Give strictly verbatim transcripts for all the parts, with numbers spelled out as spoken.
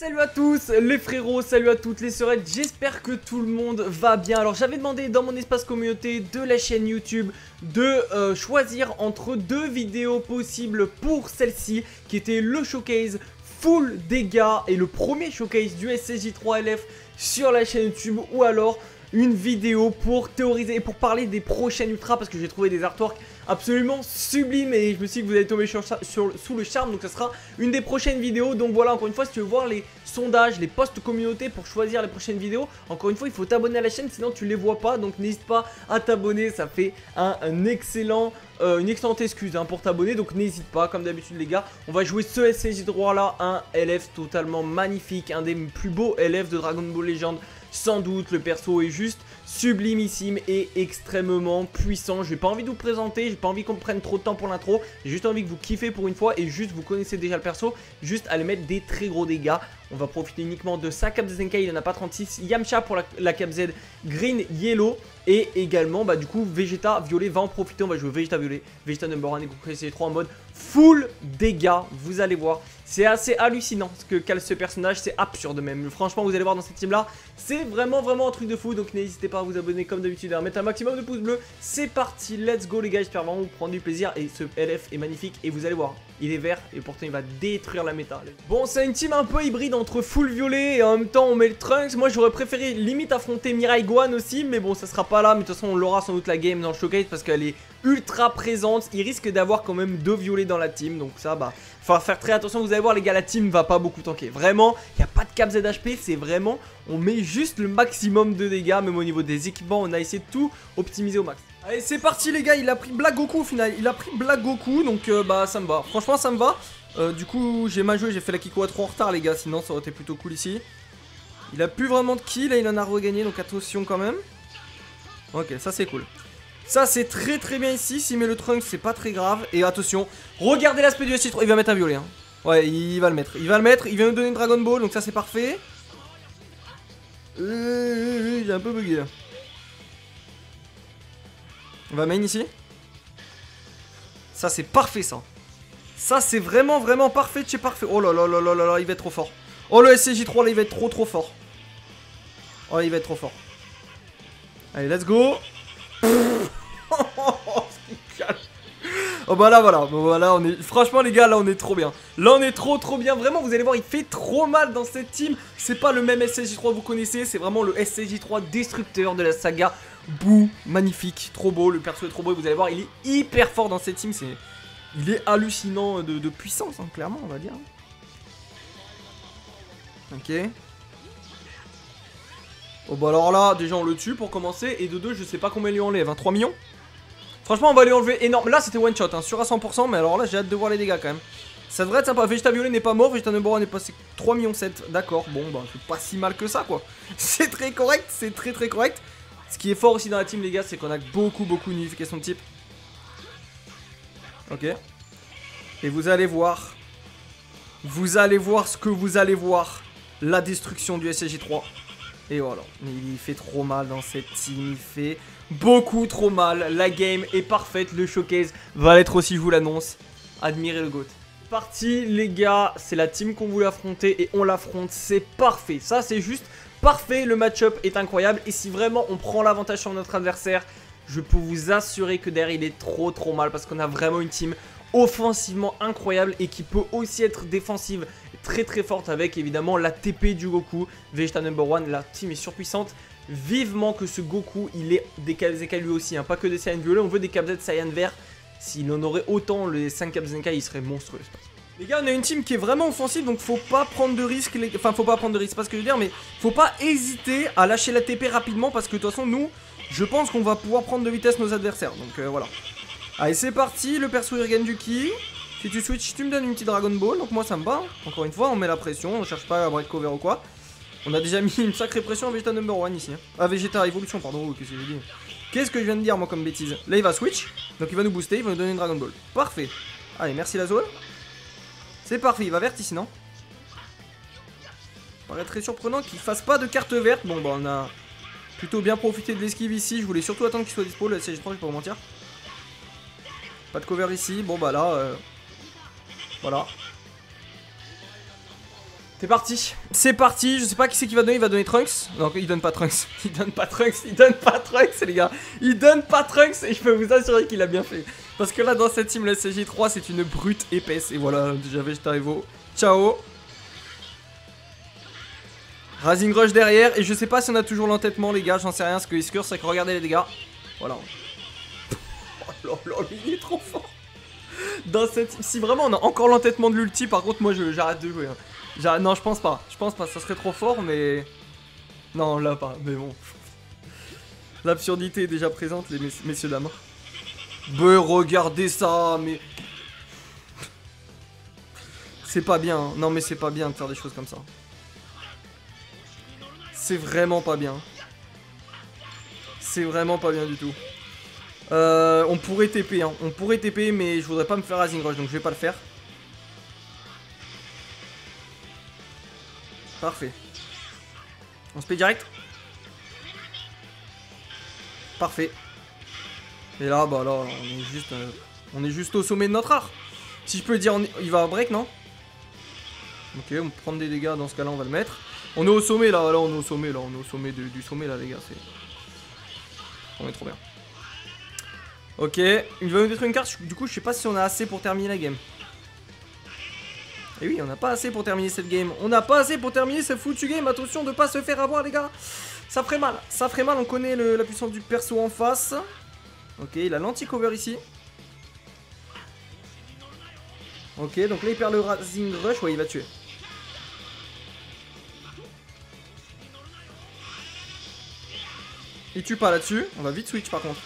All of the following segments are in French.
Salut à tous les frérots, salut à toutes les sœurettes, j'espère que tout le monde va bien. Alors j'avais demandé dans mon espace communauté de la chaîne YouTube de euh, choisir entre deux vidéos possibles pour celle-ci, qui était le showcase full dégâts et le premier showcase du S S J trois L F sur la chaîne YouTube, ou alors une vidéo pour théoriser et pour parler des prochaines ultras, parce que j'ai trouvé des artworks absolument sublimes et je me suis dit que vous allez tomber sur, sur, sous le charme, donc ça sera une des prochaines vidéos. Donc voilà, encore une fois, si tu veux voir les sondages, les posts communauté pour choisir les prochaines vidéos, encore une fois il faut t'abonner à la chaîne, sinon tu les vois pas, donc n'hésite pas à t'abonner, ça fait un, un excellent euh, une excellente excuse hein, pour t'abonner, donc n'hésite pas. Comme d'habitude les gars, on va jouer ce S S J trois là, un L F totalement magnifique, un des plus beaux L F de Dragon Ball Legends. Sans doute, le perso est juste sublimissime et extrêmement puissant. J'ai pas envie de vous présenter, j'ai pas envie qu'on prenne trop de temps pour l'intro. J'ai juste envie que vous kiffez pour une fois et juste vous connaissez déjà le perso, juste à lui mettre des très gros dégâts. On va profiter uniquement de sa cap Zenkai, il en a pas trente-six. Yamcha pour la, la cap Z Green Yellow. Et également, bah du coup, Vegeta Violet va en profiter. On va jouer Vegeta Violet, Vegeta Number un et Goku S S J trois en mode full dégâts. Vous allez voir, c'est assez hallucinant ce que cale ce personnage, c'est absurde même. Franchement, vous allez voir dans cette team là, c'est vraiment vraiment un truc de fou. Donc n'hésitez pas à vous abonner comme d'habitude, à mettre un maximum de pouces bleus. C'est parti, let's go les gars, j'espère vraiment vous prendre du plaisir. Et ce L F est magnifique et vous allez voir, il est vert et pourtant il va détruire la méta. Bon, c'est une team un peu hybride entre full violet et en même temps on met le Trunks. Moi j'aurais préféré limite affronter Mirai Gohan aussi, mais bon ça sera pas là. Mais de toute façon on l'aura sans doute la game dans le showcase parce qu'elle est ultra présente. Il risque d'avoir quand même deux violets dans la team, donc ça bah faut faire très attention. Vous allez voir les gars, la team va pas beaucoup tanker. Vraiment, il n'y a pas de cap Z H P, c'est vraiment, on met juste le maximum de dégâts. Même au niveau des équipements, on a essayé de tout optimiser au max. Allez, c'est parti les gars, il a pris Black Goku au final. Il a pris Black Goku, donc euh, bah ça me va. Franchement ça me va. Euh, du coup j'ai mal joué, j'ai fait la Kiko à trop en retard les gars, sinon ça aurait été plutôt cool ici. Il a plus vraiment de kills, et il en a regagné, donc attention quand même. Ok, ça c'est cool. Ça c'est très très bien ici. S'il met le Trunks c'est pas très grave. Et attention, regardez l'aspect du S S J trois. Il va mettre un violet hein. Ouais, il va le mettre, il va le mettre. Il vient nous donner une Dragon Ball, donc ça c'est parfait. euh, J'ai un peu bugué là. On va main ici. Ça c'est parfait ça. Ça c'est vraiment vraiment parfait de chez parfait. Oh là là là là là là, il va être trop fort. Oh le S S J trois là il va être trop trop fort. Oh il va être trop fort. Allez let's go. Oh bah là voilà, bon, voilà on est, franchement les gars là on est trop bien. Là on est trop trop bien, vraiment vous allez voir il fait trop mal dans cette team. C'est pas le même S S J trois que vous connaissez, c'est vraiment le S S J trois destructeur de la saga Boo. Magnifique, trop beau, le perso est trop beau et vous allez voir il est hyper fort dans cette team. C'est, il est hallucinant de, de puissance hein, clairement on va dire. Ok. Oh bah alors là déjà on le tue pour commencer. Et de deux je sais pas combien il lui enlève hein, trois millions. Franchement on va lui enlever énorme. Là c'était one shot hein, sûr à cent pour cent. Mais alors là j'ai hâte de voir les dégâts quand même. Ça devrait être sympa. Vegeta Violet n'est pas mort, Vegeta Number un est passé trois millions sept. D'accord, bon bah c'est pas si mal que ça quoi. C'est très correct, c'est très très correct. Ce qui est fort aussi dans la team les gars, c'est qu'on a beaucoup beaucoup d'unification de type. Ok. Et vous allez voir. Vous allez voir ce que vous allez voir. La destruction du S S J trois. Et voilà, il fait trop mal dans cette team, il fait beaucoup trop mal. La game est parfaite, le showcase va l'être aussi, je vous l'annonce. Admirez le GOAT. Parti les gars, c'est la team qu'on voulait affronter et on l'affronte, c'est parfait. Ça c'est juste parfait, le match-up est incroyable. Et si vraiment on prend l'avantage sur notre adversaire, je peux vous assurer que derrière il est trop trop mal. Parce qu'on a vraiment une team offensivement incroyable et qui peut aussi être défensive très très forte avec évidemment la T P du Goku. Vegeta Number un, la team est surpuissante. Vivement que ce Goku il est des Cap Zenkai lui aussi hein, pas que des Saiyan violets, on veut des Cap Z Saiyan vert. S'il en aurait autant les cinq Cap Zenkai il serait monstrueux. Les gars on a une team qui est vraiment offensive, donc faut pas prendre de risques les... Enfin faut pas prendre de risques, c'est pas ce que je veux dire, mais faut pas hésiter à lâcher la T P rapidement. Parce que de toute façon nous je pense qu'on va pouvoir prendre de vitesse nos adversaires. Donc euh, voilà. Allez c'est parti, le perso il regagne du ki. Si tu switches tu me donnes une petite Dragon Ball. Donc moi ça me va, encore une fois on met la pression. On cherche pas à break cover ou quoi. On a déjà mis une sacrée pression à Vegeta Number un ici hein. Ah Vegeta Evolution pardon, oh, qu'est-ce que j'ai dit. Qu'est-ce que je viens de dire moi comme bêtise. Là il va switch, donc il va nous booster, il va nous donner une Dragon Ball. Parfait. Allez merci la zone. C'est parfait, il va vert ici non. Ça paraît très surprenant qu'il fasse pas de carte verte. Bon bah on a plutôt bien profité de l'esquive ici. Je voulais surtout attendre qu'il soit dispo le S S J trois, je vais pas vous mentir. Pas de cover ici, bon bah là euh... voilà. C'est parti, c'est parti, je sais pas qui c'est qui va donner, il va donner Trunks. Non, il donne pas Trunks, il donne pas Trunks, il donne pas Trunks les gars. Il donne pas Trunks et je peux vous assurer qu'il a bien fait. Parce que là dans cette team, la C J trois c'est une brute épaisse. Et voilà, déjà Vegeta Evo, ciao. Rising Rush derrière, et je sais pas si on a toujours l'entêtement les gars, j'en sais rien, ce que Isker c'est que regardez les dégâts. Voilà. Oh là là, il est trop fort. Dans cette... Si vraiment on a encore l'entêtement de l'ulti, par contre moi j'arrête de jouer. Hein. Non, je pense pas. Je pense pas. Ça serait trop fort, mais... Non, là pas. Mais bon. L'absurdité est déjà présente, les mess messieurs dames. Mais regardez ça, mais... C'est pas bien. Hein. Non, mais c'est pas bien de faire des choses comme ça. C'est vraiment pas bien. C'est vraiment pas bien du tout. Euh, on pourrait T P, hein. On pourrait T P, mais je voudrais pas me faire Rising Rush, donc je vais pas le faire. Parfait. On se paye direct. Parfait. Et là, bah là, on est juste, euh, on est juste au sommet de notre art. Si je peux dire, on est... il va break, non? Ok, on peut prendre des dégâts, dans ce cas-là, on va le mettre. On est au sommet, là, là, on est au sommet, là, on est au sommet de, du sommet, là, les gars, c'est... On est trop bien. Ok, il va nous détruire une carte, du coup, je sais pas si on a assez pour terminer la game. Et oui, on n'a pas assez pour terminer cette game. On n'a pas assez pour terminer cette foutue game. Attention de pas se faire avoir, les gars. Ça ferait mal. Ça ferait mal. On connaît le, la puissance du perso en face. Ok, il a l'anti-cover ici. Ok, donc là, il perd le Rising Rush. Ouais, il va tuer. Il tue pas là-dessus. On va vite switch, par contre.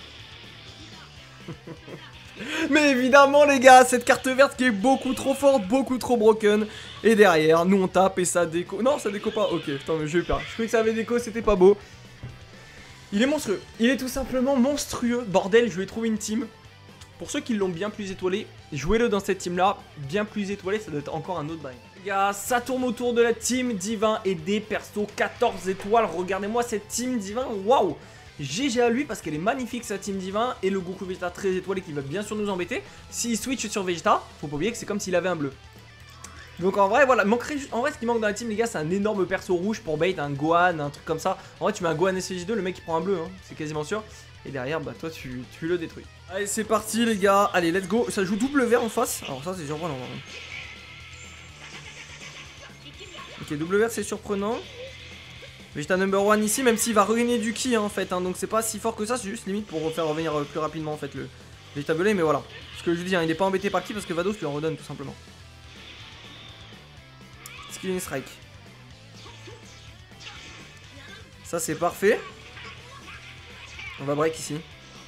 Mais évidemment les gars, cette carte verte qui est beaucoup trop forte, beaucoup trop broken. Et derrière, nous on tape et ça déco. Non, ça déco pas. Ok, putain, mais j'ai eu peur. Je croyais que ça avait déco, c'était pas beau. Il est monstrueux. Il est tout simplement monstrueux. Bordel, je vais trouver une team. Pour ceux qui l'ont bien plus étoilé, jouez-le dans cette team là. Bien plus étoilé, ça doit être encore un autre bail. Les gars, ça tourne autour de la team Divin et des persos quatorze étoiles. Regardez-moi cette team Divin. Waouh! G G à lui parce qu'elle est magnifique sa team Divin. Et le Goku Vegeta très étoilé qui va bien sûr nous embêter. S'il switch sur Vegeta, faut pas oublier que c'est comme s'il avait un bleu. Donc en vrai voilà, manquerait juste... en vrai ce qui manque dans la team les gars, c'est un énorme perso rouge pour bait, un Gohan, un truc comme ça. En vrai tu mets un Gohan S C J deux, le mec il prend un bleu, hein, c'est quasiment sûr. Et derrière bah toi tu, tu le détruis. Allez c'est parti les gars, allez let's go. Ça joue double vert en face, alors ça c'est surprenant. Ok, double vert c'est surprenant. Vegeta number one ici, même s'il va regagner du ki hein, en fait, hein, donc c'est pas si fort que ça, c'est juste limite pour faire revenir euh, plus rapidement en fait le Vegeta Belay, mais voilà. Ce que je veux dire, il est pas embêté par le ki parce que Vados lui en redonne tout simplement. Skilling Strike. Ça c'est parfait. On va break ici.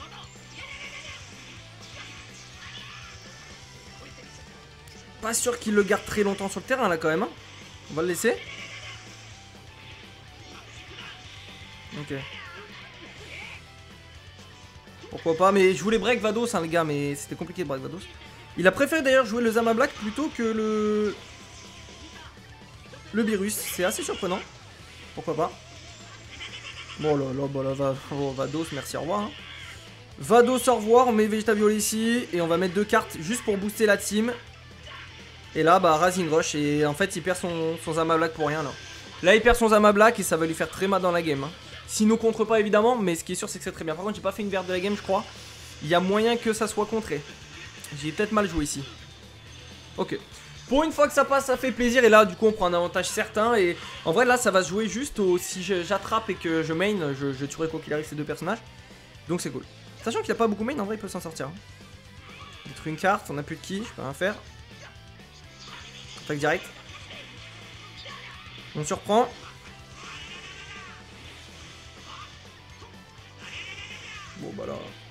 Pas sûr qu'il le garde très longtemps sur le terrain là quand même, hein. On va le laisser. Ok. Pourquoi pas, mais je voulais break Vados hein les gars, mais c'était compliqué de break Vados. Il a préféré d'ailleurs jouer le Zama Black plutôt que le... Le Virus, c'est assez surprenant. Pourquoi pas. Bon là là, bah là, va... oh, Vados, merci, au revoir hein. Vados, au revoir, on met Vegeta Violet ici. Et on va mettre deux cartes juste pour booster la team. Et là, bah Rising Rush, et en fait il perd son, son Zama Black pour rien là. Là il perd son Zama Black et ça va lui faire très mal dans la game hein. S'il nous contre pas évidemment, mais ce qui est sûr c'est que c'est très bien. Par contre j'ai pas fait une verte de la game je crois. Il y a moyen que ça soit contré. J'ai peut-être mal joué ici. Ok. Pour une fois que ça passe ça fait plaisir. Et là du coup on prend un avantage certain. Et en vrai là ça va se jouer juste au... Si j'attrape et que je main, je, je tuerai quoi qu'il arrive ces deux personnages. Donc c'est cool. Sachant qu'il a pas beaucoup main, en vrai il peut s'en sortir hein. Détruire une carte, on a plus de ki, je peux rien faire. Attaque direct. On surprend. Bon bah là.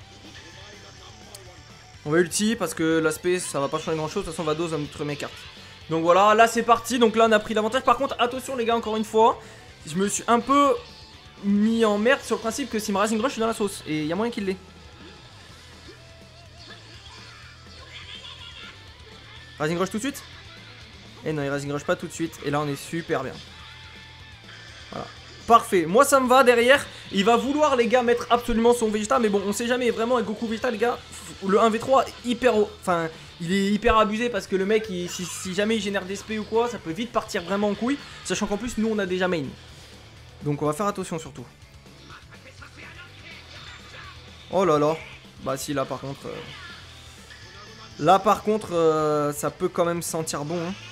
On va ulti parce que l'aspect ça va pas changer grand chose. De toute façon Vados va me détruire mes cartes. Donc voilà, là c'est parti. Donc là on a pris l'avantage. Par contre attention les gars, encore une fois, je me suis un peu mis en merde sur le principe que si ma Rising Rush je suis dans la sauce. Et il y a moyen qu'il l'ait. Rising Rush tout de suite. Et non il Rising Rush pas tout de suite. Et là on est super bien. Voilà. Parfait, moi ça me va derrière. Il va vouloir les gars mettre absolument son Vegeta. Mais bon on sait jamais vraiment avec Goku Vegeta les gars. Le un v trois hyper haut. Enfin il est hyper abusé parce que le mec il, si, si jamais il génère des S P ou quoi, ça peut vite partir vraiment en couille. Sachant qu'en plus nous on a déjà main. Donc on va faire attention surtout. Oh là là. Bah si là par contre euh... Là par contre euh, ça peut quand même sentir bon hein.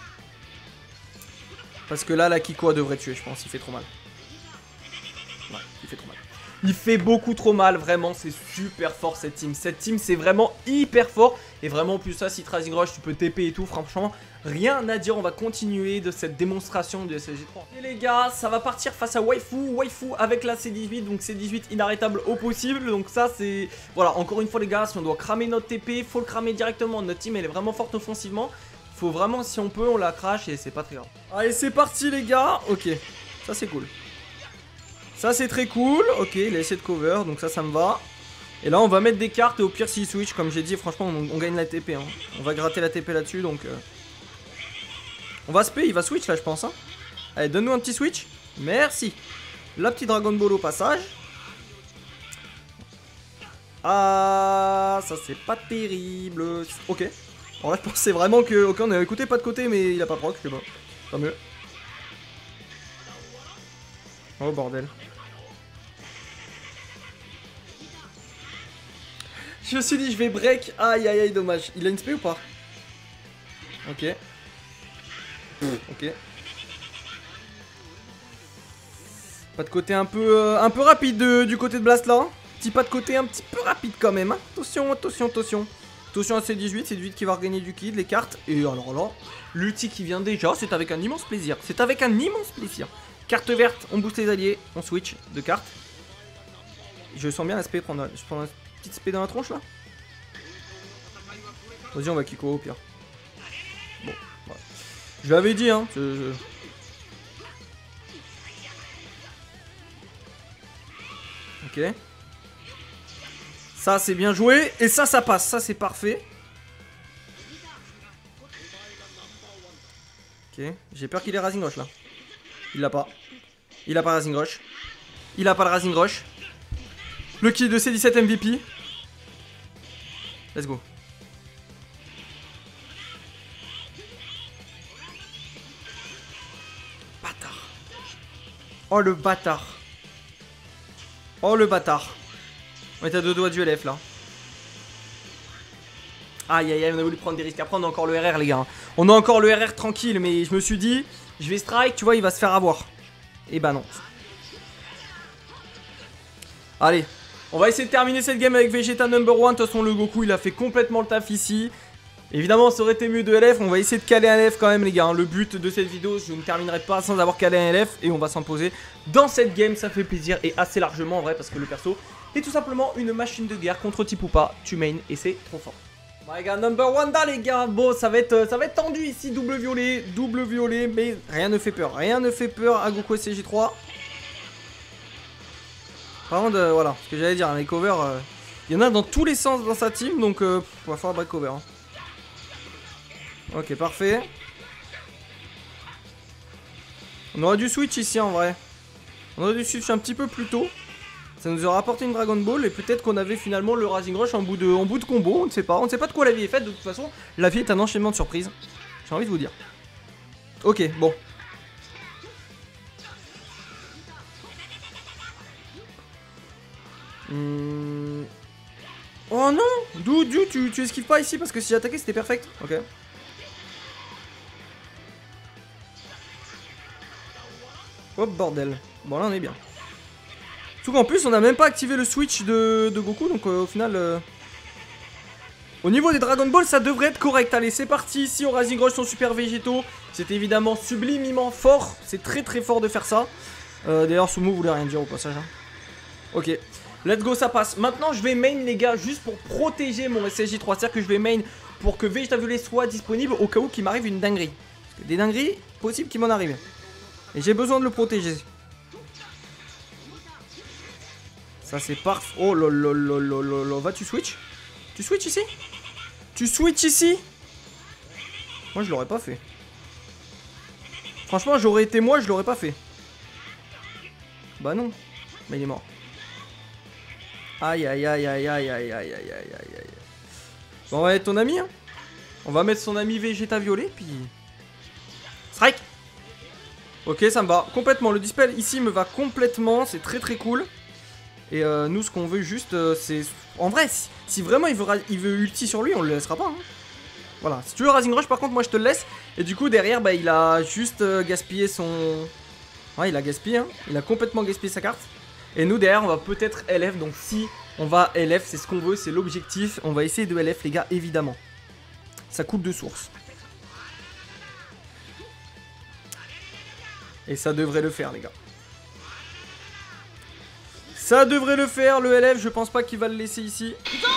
Parce que là la Kikoa devrait tuer je pense. Il fait trop mal. Ouais il fait trop mal. Il fait beaucoup trop mal, vraiment, c'est super fort cette team. Cette team, c'est vraiment hyper fort. Et vraiment, en plus ça, si Rising Rush, tu peux T P et tout, franchement, rien à dire. On va continuer de cette démonstration de S S G trois. Et les gars, ça va partir face à Waifu. Waifu avec la C dix-huit, donc C dix-huit inarrêtable au possible. Donc ça, c'est... Voilà, encore une fois les gars, si on doit cramer notre T P, faut le cramer directement. Notre team, elle est vraiment forte offensivement. Faut vraiment, si on peut, on la crash et c'est pas très grave. Allez, c'est parti les gars. Ok, ça c'est cool. Ça c'est très cool, ok, il a essayé de cover, donc ça, ça me va. Et là on va mettre des cartes et au pire s'il switch, comme j'ai dit, franchement on, on gagne la T P. Hein. On va gratter la T P là-dessus, donc... Euh... On va spé, il va switch là je pense. Hein. Allez, donne-nous un petit switch. Merci. La petite Dragon Ball au passage. Ah, ça c'est pas terrible. Ok. En vrai je pensais vraiment que... Ok, on a écouté pas de côté, mais il a pas proc, je sais pas. Tant mieux. Oh bordel. Je me suis dit je vais break. Aïe aïe aïe dommage. Il a une S P ou pas? Ok. Ok. Pas de côté un peu euh, un peu rapide de, du côté de Blast là. Petit pas de côté un petit peu rapide quand même. Hein. Attention, attention, attention. Attention à C dix-huit, C dix-huit qui va regagner du kid, les cartes. Et alors là, l'ulti qui vient déjà, c'est avec un immense plaisir. C'est avec un immense plaisir. Carte verte, on booste les alliés, on switch de carte. Je sens bien la S P prendre. Je prends une petite S P dans la tronche là. Vas-y, on va Kiko au pire. Bon, voilà. Je l'avais dit, hein. Je, je... Ok. Ça, c'est bien joué. Et ça, ça passe. Ça, c'est parfait. Ok. J'ai peur qu'il ait Rising Rush là. Il l'a pas. Il a pas Rising Rush. Il a pas le Rising Rush. Le kill de C dix-sept M V P. Let's go. Bâtard. Oh le bâtard. Oh le bâtard. On est à deux doigts du L F là. Aïe aïe aïe, on a voulu prendre des risques. Après on a encore le R R les gars. On a encore le R R tranquille, mais je me suis dit, je vais strike, tu vois, il va se faire avoir. Et bah non. Allez, on va essayer de terminer cette game avec Vegeta number one. De toute façon le Goku il a fait complètement le taf ici. Évidemment ça aurait été mieux de L F. On va essayer de caler un L F quand même les gars. Le but de cette vidéo, je ne terminerai pas sans avoir calé un L F. Et on va s'imposer dans cette game. Ça fait plaisir et assez largement en vrai. Parce que le perso est tout simplement une machine de guerre contre Tipupa. Tu main et c'est trop fort. Bon les gars, number one da les gars. Bon ça va être, ça va être tendu ici. Double violet, double violet. Mais rien ne fait peur. Rien ne fait peur à Goku S C G trois. Par contre, euh, voilà, ce que j'allais dire, les covers, euh, il y en a dans tous les sens dans sa team, donc euh, il va falloir break cover. Hein. Ok, parfait. On aurait dû switch ici en vrai. On aurait dû switch un petit peu plus tôt. Ça nous aurait apporté une Dragon Ball et peut-être qu'on avait finalement le Rising Rush en bout de, en bout de combo, on ne sait pas. On ne sait pas de quoi la vie est faite, de toute façon, la vie est un enchaînement de surprises. J'ai envie de vous dire. Ok, bon. Mmh. Oh non, Dou, Dou, tu, tu esquives pas ici parce que si j'attaquais c'était perfect. Ok. Hop bordel. Bon là on est bien. Surtout qu'en plus on a même pas activé le switch de, de Goku donc euh, au final euh... au niveau des Dragon Ball ça devrait être correct. Allez c'est parti, ici on Rising Rush son super végétaux. C'est évidemment sublimement fort. C'est très très fort de faire ça. euh, D'ailleurs Sumo voulait rien dire au passage hein. Ok. Let's go, ça passe. Maintenant, je vais main, les gars, juste pour protéger mon S S J trois. C'est-à-dire que je vais main pour que Vegeta Violet soit disponible au cas où qu'il m'arrive une dinguerie. Parce que des dingueries, possible qu'il m'en arrive. Et j'ai besoin de le protéger. Ça, c'est parfait. Oh lolololololol. Va, tu switch? Tu switch ici? Tu switch ici? Moi, je l'aurais pas fait. Franchement, j'aurais été moi, je l'aurais pas fait. Bah non. Mais il est mort. Aïe aïe aïe aïe aïe aïe aïe aïe aïe aïe aïe. Bon, on va mettre ton ami, hein. On va mettre son ami Vegeta violet, puis... Strike. Ok, ça me va complètement. Le dispel ici me va complètement. C'est très très cool. Et euh, nous, ce qu'on veut juste, euh, c'est... En vrai, si, si vraiment il veut, il veut ulti sur lui, on le laissera pas. Hein. Voilà. Si tu veux Rising Rush, par contre, moi je te le laisse. Et du coup, derrière, bah, il a juste euh, gaspillé son... Ouais, il a gaspillé. Hein. Il a complètement gaspillé sa carte. Et nous, derrière, on va peut-être L F. Donc si on va L F, c'est ce qu'on veut, c'est l'objectif. On va essayer de L F, les gars, évidemment. Ça coupe de source. Et ça devrait le faire, les gars. Ça devrait le faire, le L F. Je pense pas qu'il va le laisser ici.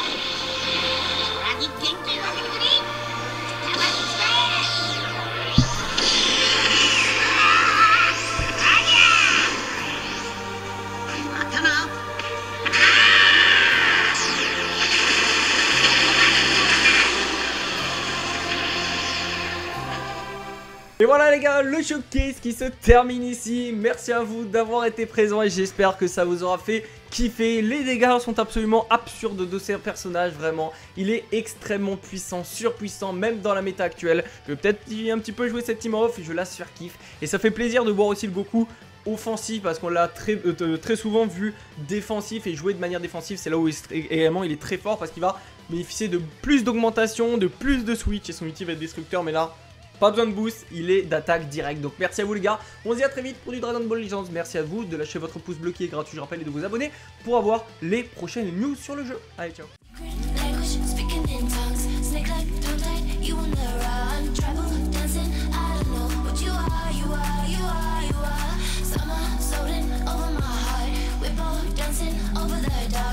Et voilà les gars, le showcase qui se termine ici. Merci à vous d'avoir été présents et j'espère que ça vous aura fait kiffer. Les dégâts sont absolument absurdes de ces personnages, vraiment. Il est extrêmement puissant, surpuissant, même dans la méta actuelle. Je vais peut-être un petit peu jouer cette team off et je la surkiffe. Et ça fait plaisir de voir aussi le Goku offensif parce qu'on l'a très, euh, très souvent vu défensif et jouer de manière défensive. C'est là où il est, également il est très fort parce qu'il va bénéficier de plus d'augmentation, de plus de switch et son ulti va être destructeur, mais là... Pas besoin de boost, il est d'attaque directe. Donc merci à vous les gars, on se dit à très vite pour du Dragon Ball Legends. Merci à vous de lâcher votre pouce bleu qui est gratuit, je rappelle, et de vous abonner pour avoir les prochaines news sur le jeu. Allez, ciao. Over the dark.